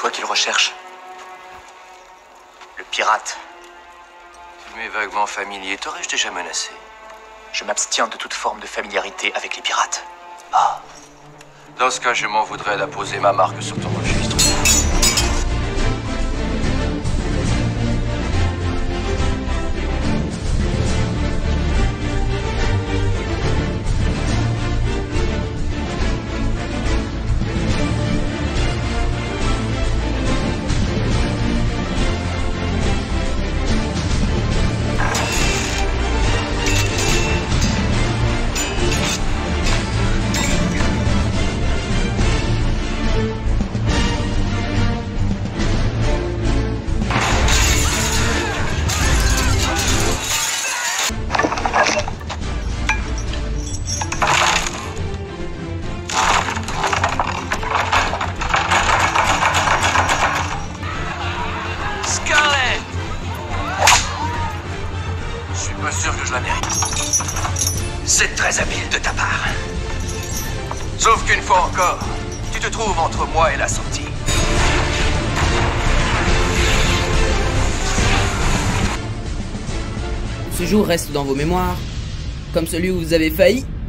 toi qu'il recherche. Le pirate. Tu m'es vaguement familier. T'aurais-je déjà menacé? Je m'abstiens de toute forme de familiarité avec les pirates. Ah. Dans ce cas, je m'en voudrais d'apposer ma marque sur ton registre. Je suis pas sûr que je la mérite. C'est très habile de ta part. Sauf qu'une fois encore, tu te trouves entre moi et la sortie. Ce jour reste dans vos mémoires, comme celui où vous avez failli